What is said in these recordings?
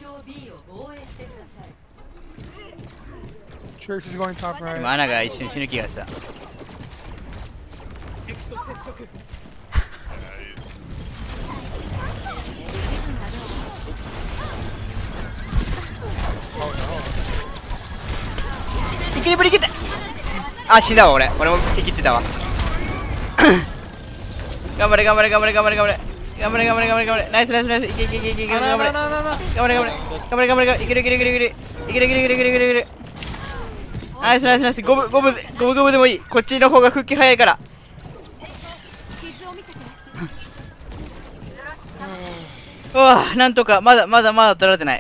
Trace is going top 今 right. アナが一瞬死ぬ気がした。いけるぶりいけた。あ、死んだわ俺。俺も生きてたわ。頑張れ頑張れ頑張れ頑張れ頑張れ頑張れ頑張れ頑張れ頑張れ。ナイスナイスナイス。いけいけいけいけいけ。頑張れ頑張れ頑張れ頑張れ頑張れ頑張れ。いけるいけるいけるいけるいけるいけるいけるいけるいけるいける。ナイスナイスナイス。ゴムゴムゴムゴムでもいい。こっちの方が復帰早いから。うわ、なんとかまだ取られてない。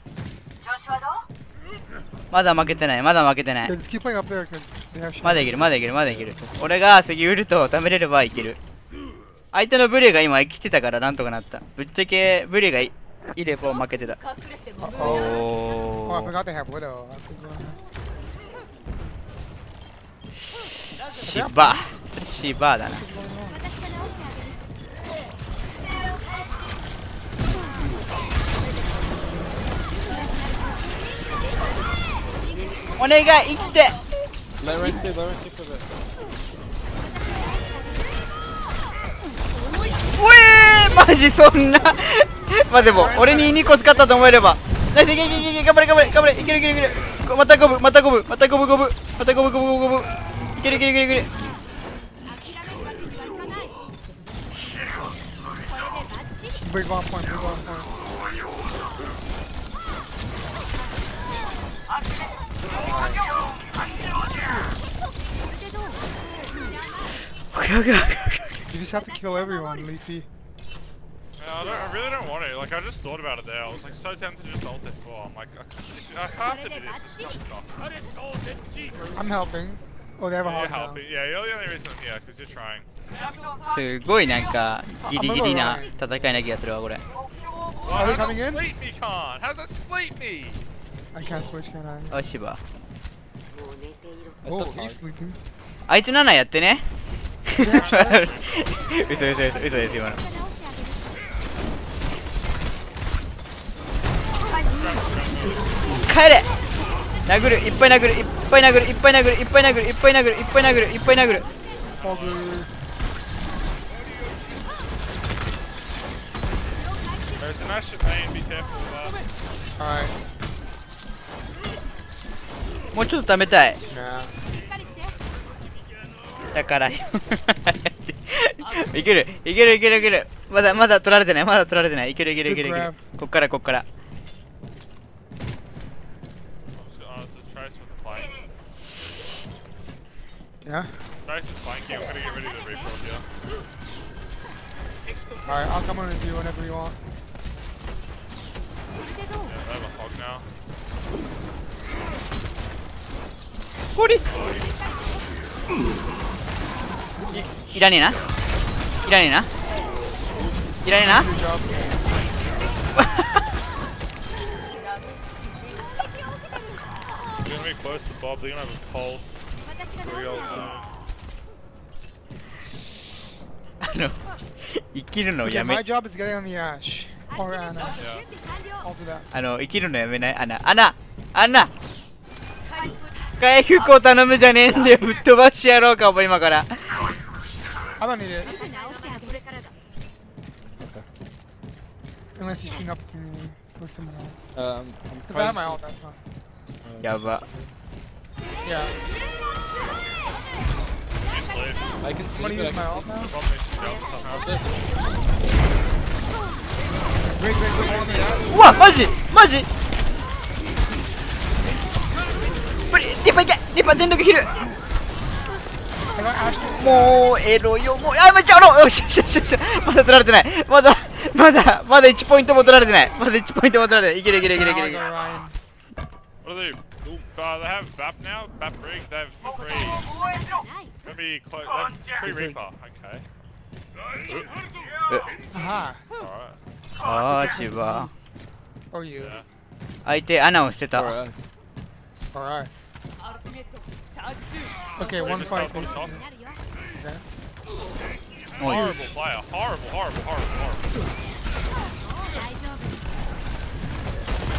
まだ負けてないまだ負けてない。 Yeah, just keep playing up there because they have まだいけるまだいけるまだいける。俺が次ウルトを貯めれればいける。相手のブレが今生きてたからなんとかなった。ぶっちゃけブレがいれば負けてた。 Oh, I お forgot they have Widow. シバシバだな。お願い生きて。 Let Ren stay for a bit. うえーマジそんなまあでも俺に2個使ったと思えれば。ナイスいけいけいけいけ。頑張れ頑張れ頑張れ。いけるいけるいける。またゴムまたゴムまたゴムゴムまたゴムゴムゴムゴム。いけるいけるいけるいける。 Big bomb point, big bomb point. Okay. You just have to kill everyone, Leafy. I really don't want to. Like, I just thought about it there. I was like so tempted to just ult it for. I'm like, I have to do this. It's not enough. I'm helping. Oh, they have a You're hog now. helping. Yeah, you're the only reason I'm here because you're trying. すごいなんかギリギリな戦いな気がするわこれ。 Well, Are they how's coming that in? sleep me, Khan? How's that sleep me? I can't switch, can I? あシバ。 I Oh, still he's can't. sleeping. あいつ7やってね。嘘です今の。帰れ。殴るいっぱい殴るいっぱい殴るいっぱい殴るいっぱい殴るいっぱい殴るいっぱい殴るいっぱい殴る。 Hog. There's an Ash at main. Be careful of that. Alright. もうちょっと貯めたい。 Nah. だからいけるいけるいけるいける。まだ取られてないまだ取られてない。いけるいけるいけるいける。こっからこっから。 Trace with the flank. Yeah? Trace is flanking. I'm gonna get ready to rebuild here. Alright, I'll come on with you whenever you want. Yeah, I have a hog now. これいらねえな。いらねえな。いらねえな。 Good job. They're gonna be close to Bob. They're gonna have a pulse. 生きるの Okay, やめ my job is getting on the Ash. Or Anna. Yeah. I'll do that. 生きるのやめない。アナ回復を頼むじゃねえんだよ。ぶっ飛ばしやろうかも今から。 I don't need it. Unless you swing up to me or someone else. I'm Because I have my trying ult, to that's fine. やば。 Yeah. Sleep. I can see, I'm gonna but I use my can ult see. now. Bob needs to jump somehow. Great, great, great. うわマジブリリパいけリパ全力ヒル。 I got Ash. もうエロよもうめっちゃよしまだ取られてないまだ1ポイントも取られてないまだ1ポイントも取られてない。いけるいけるいけるいけるいける。 Ryan. What are they? They have VAP now? VAP rig? They have free. Gonna be close. Free Reaper. Okay. Aha. Alright. ああシバ Or you. Yeah. 相手穴を捨て Or た。 us. Or us. Okay, Wait, one just fight. stop, stop. Okay. おい Horrible player. Horrible.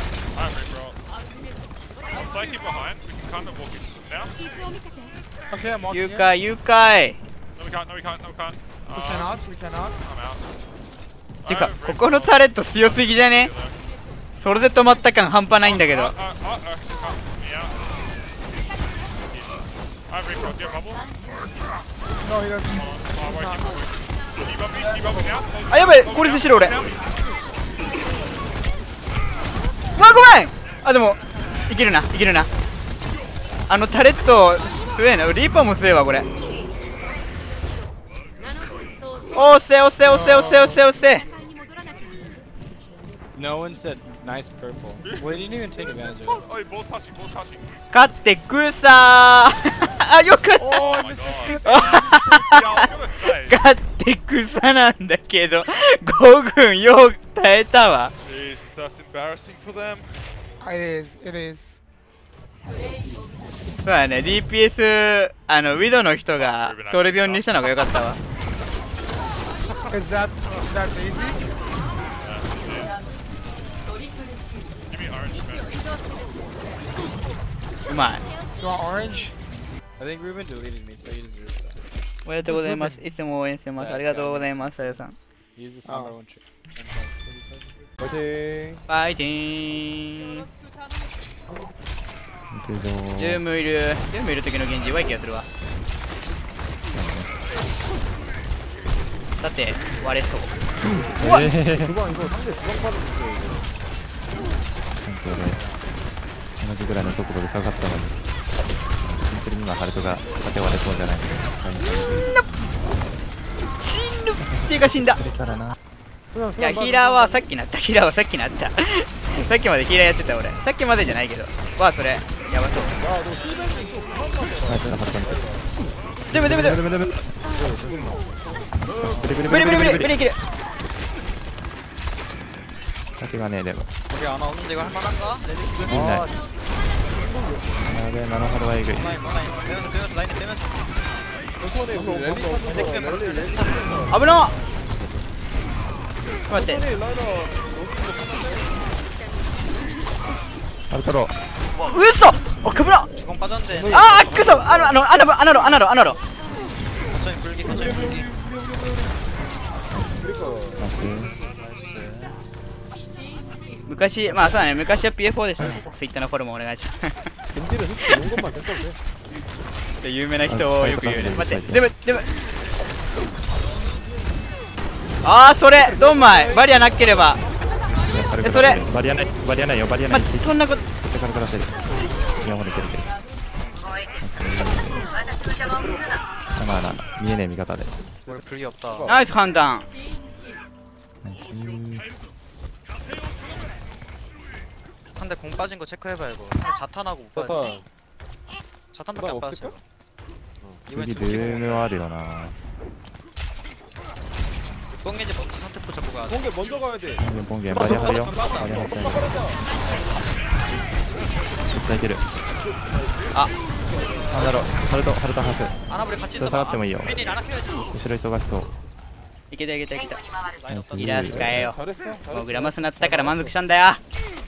flanking behind. We can kind of walk in now. Okay, I'm walking 誘 in. 拐誘拐 No, we can't. No, we can't. No, we can't. We cannot, we cannot. I'm out. てかここのタレット強すぎじゃね？それで止まった感半端ないんだけど。 I have recoil. Do you have bubble? No, he doesn't. Oh, wait, keep bubbling out. あ、やばい、孤立してる俺。うわ、ごめん。あ、でもいけるな、いけるな。あのタレット強えな。リーパーも強えわこれ。おせおせおせおせおせおせ。 No one said nice purple. We didn't even take advantage of it. Oh, both touching, both touching. 勝ってくさー。あ、よかった。 Oh my god. Yeah, I was gonna say. 勝ってくさなんだけど、5軍よう耐えたわ。 Jesus, that's embarrassing for them. It is, it is. そうだね、DPS ウィドの人がトルビオンにしたのが良かったわ。 Is that easy? Give me orange, man. うまい。 You want orange? I think Ruben deleted me, so he deserves that. おめでとうございます。いつも応援してます。ありがとうございます、さやさん。 Use the number one trick. ファイティング。 ファイティーン。ジュームいる。ジュームいる時の現実弱い気がするわ。さて、割れそう。うわっ、 주방 이거 상대 주방 빠졌어요 이거. 同じぐらいの速度で下がったのに本当に今ハルトが縦割れそうじゃない死ぬっていうか死んだ。 それからないや、ヒーラーはさっきなった。ヒーラーはさっきなった。さっきまでヒーラーやってた俺。さっきまでじゃないけど。わあ、それ、やばそう。 ナイスなハルト見てるでもでもでも。 ブリブリブリブリブリブリいける。 先がねえでも 우리 하나 없는데 이거 할만한가? 레디 いないやべえ7ほどはえぐい 라인 빼면서 라인 빼면서 이번에 우리 랠리 타면서 랠리 危なっ。待って。 ハルトローうっそ。お、かぶら。 주공 빠졌는데 あー、くそ。アナロ。 거점이 불기 거점이 불기 나이스 昔、まあそうだね、昔は PF4 でしたね。ツイッターのフォローもお願いします。 겐지를 흡수 이런 것만 됐다고 돼. 有名な人をよく言うね。待って、でも。あー、それ、ドンマイ、バリアなければ。それバリアないよバリアない待って、そんなこと。 手からからせる今までいけるけどまあな見えねえ味方で 원래 불기 없다 ナイス判断。 상대 공 빠진 거 체크해봐 이거 상대 자탄하고 못 빠졌지 자탄밖에 안 빠졌어 이번에 次ルームはあるよな 뻥개지 먼저 선택부 잡고 가야 돼 번개 먼저 가야 돼. 번개バリア張るよバリア張ってない絶対いけるあなんだろうハルトハス 아나브리 같이 下 있어 がってもいいよ 괜히 라나 켜야지 後ろ忙しそういけた。 ライン없다 イラ使えよ。 잘했어. もうグラマスなったから満足したんだよ。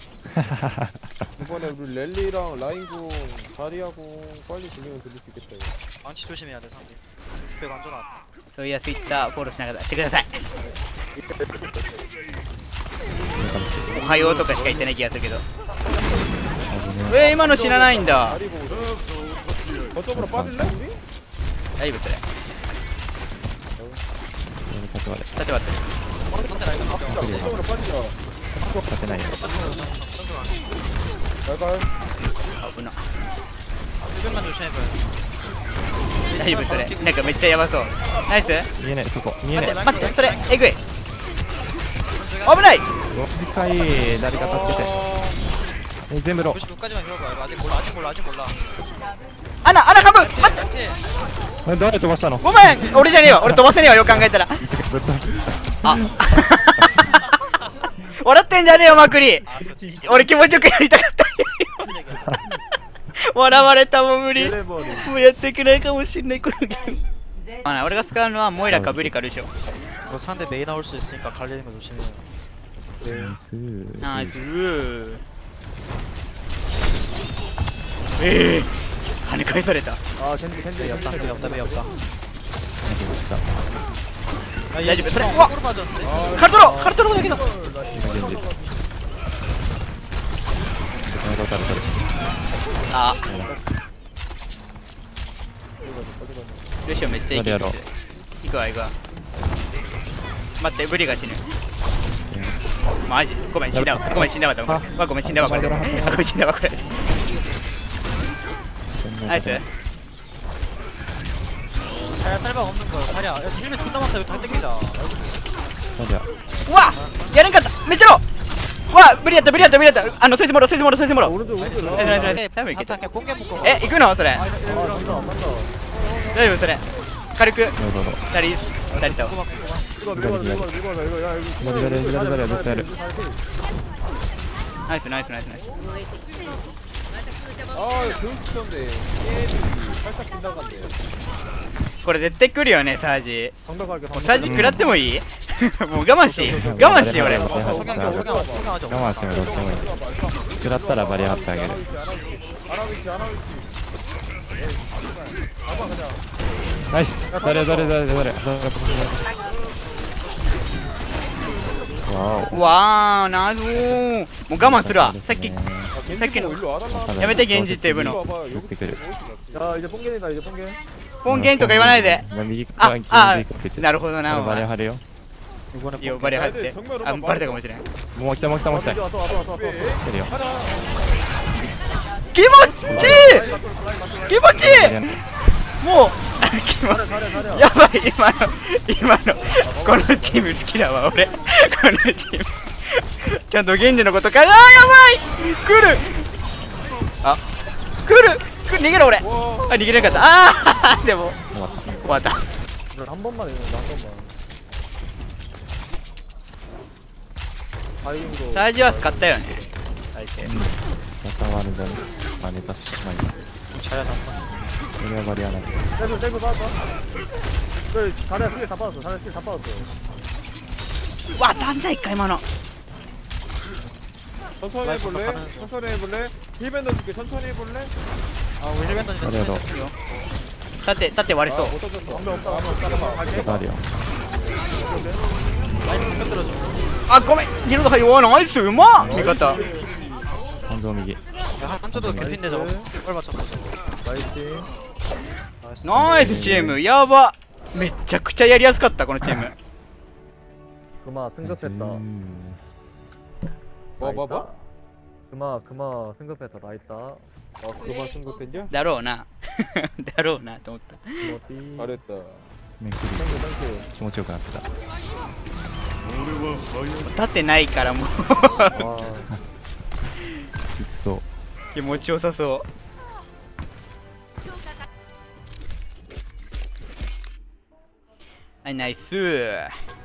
이번에 우리 랠리랑 라인궁, 자리하고 빨리 진행을 돌릴 수 있겠다 이거. 망치 조심해야 돼 상대 백 완전 나왔다 そういや、ツイッターフォローしながらしてください。おはようとかしか言ってない気がするけど。今の知らないんだ。 자리 보고 거점으로 빠질래 우리? 大丈夫それ。 縦割れ立て割って。 상대 라인 없다 거점으로 빠지자. 立てないよ 발발. 危な。 수변만 조심해봐요 大丈夫それ。なんかめっちゃやばそう。ナイス。 見えねえそこ見えねえ待って、それえぐい。危ない。 でかい誰か助けて全部ロ 99까지만 배워봐 이거 아직 몰라 アナ半分。待って。 誰飛ばしたのごめん。俺じゃねえわ。俺飛ばせねえわ。よく考えたら。あ。笑ってんじゃねえよ、まくり。俺気持ちよくやりたかった。笑われたもん無理。もうやってくれないかもしんないこのゲーム。俺が使うのはモイラかブリかルシオ。 이거 상대 메이 나올 수 있으니까 갈리는 거 조심해 ナイス。 跳ね返された。 아 겐지 겐지 매 없다 매 없다 매 없다. 大丈夫それ。うわカルトロカルトロだけど。 現実トータル取るあルシオめっちゃいい。 やろう行くわ行くわ。待ってブリが死ぬ。マジごめん死んだわ。ごめん死んだわ。ごめん死んだわこれ。ごめん死んだわこれ。ナイス。 자야 쌀방 없는 거. 자야. 야 힐맨 존나 많다. 이거 다 땡기자. じゃあうわやれんかっためっちゃロー。うわ無理やった無理やった無理やった。あのそいつもろそいつもろそいつもろ。 오른쪽 오른쪽 라 ナイスナイスナイス。多分いけた。 자탄 그냥 꽁개 묶어. え行くのそれ。 아 간다 간다 大丈夫それ。軽くなるほど 2人と。 이거 밀어봐 이거 야 이거 左絶対やるナイスナイスナイスナイス。 아 이거 교육 시켰는데 게임이 살짝 빗나갔네 これ絶対来るよねサージ。 방벽할게 もうサージ食らってもいい？もう我慢し我慢し俺。 석양하자. 我慢してもどっちもいい食らったらバリア張ってあげる 아나위치 아빠 그냥 ナイス誰わおわーなぞー。もう我慢するわ。さっき 겐지 뭐 일로 와달라 やめて現実って呼ぶの。 봐봐 言ってくる 야 이제 뽕겐이다 이제 뽕겐 本源とか言わないで。 右あ側あ右側ってなるほどな。 バリア張るよいいよバリア入って。あバレたかもしれん。 もう来た 왔어 来てるよ気持ちいい気持ちいい。もうやばい今のこのチーム好きだわ俺。このチームちゃんと現地のことか。あーやばい来る。あ来る逃げろ俺。あ逃げれなかった。あーでも終わった。 한 번만 했는데 한 번만 다행히도 サージは使ったよね最低。 また割るだねまあネタしまあいい 자야 다. これはバリアなんだ 셀프 받았다 그 자리야 스킬 다 받았어 자리야 스킬 다 받았어 うわ断罪か今の。 천천히 해볼래? 천천히 해볼래? 힐밴 넣어줄게 천천히 해볼래? 아 우리 힐맨 던지자. ありがとう立って割れそう。 못 던졌어 방벽 없다 갈게 あるよ 라인 방벽 들어줘. あごめんギルド入る。ナイスうまっ味方。 半蔵右 야 한쪽도 개핀데 저거. 뭘 맞췄어 저거. 나이스 나이스. ナイスチームやば。めちゃくちゃやりやすかったこのチーム。 그마 승급했다 뭐? 그마 승급했다 나 있다 그마 승급했냐? だろうなだろうなと思った。 어디? 잘했다 めくり 땡큐 気持ちよくなってた立ってないからもう 와 きつそう気持ちよさそう。はいナイス。